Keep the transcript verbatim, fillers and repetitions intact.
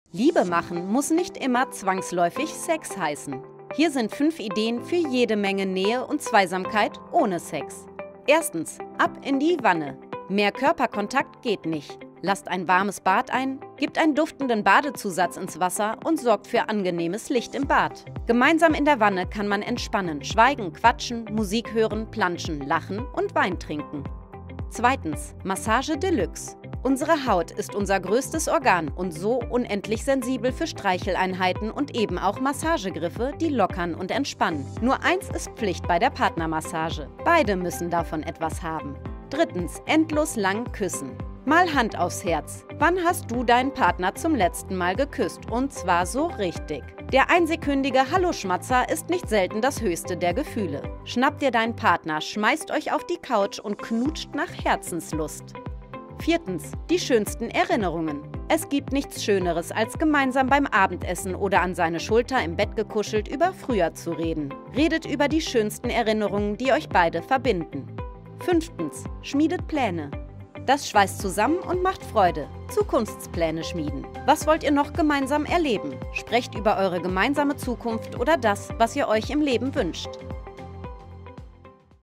Liebe machen muss nicht immer zwangsläufig Sex heißen. Hier sind fünf Ideen für jede Menge Nähe und Zweisamkeit ohne Sex. Erstens, ab in die Wanne. Mehr Körperkontakt geht nicht. Lasst ein warmes Bad ein, gebt einen duftenden Badezusatz ins Wasser und sorgt für angenehmes Licht im Bad. Gemeinsam in der Wanne kann man entspannen, schweigen, quatschen, Musik hören, planschen, lachen und Wein trinken. Zweitens, Massage Deluxe. Unsere Haut ist unser größtes Organ und so unendlich sensibel für Streicheleinheiten und eben auch Massagegriffe, die lockern und entspannen. Nur eins ist Pflicht bei der Partnermassage. Beide müssen davon etwas haben. Drittens, endlos lang küssen. Mal Hand aufs Herz. Wann hast du deinen Partner zum letzten Mal geküsst? Und zwar so richtig. Der einsekündige Hallo-Schmatzer ist nicht selten das höchste der Gefühle. Schnappt dir deinen Partner, schmeißt euch auf die Couch und knutscht nach Herzenslust. Viertens, die schönsten Erinnerungen. Es gibt nichts Schöneres, als gemeinsam beim Abendessen oder an seine Schulter im Bett gekuschelt über früher zu reden. Redet über die schönsten Erinnerungen, die euch beide verbinden. Fünftens, schmiedet Pläne. Das schweißt zusammen und macht Freude. Zukunftspläne schmieden. Was wollt ihr noch gemeinsam erleben? Sprecht über eure gemeinsame Zukunft oder das, was ihr euch im Leben wünscht.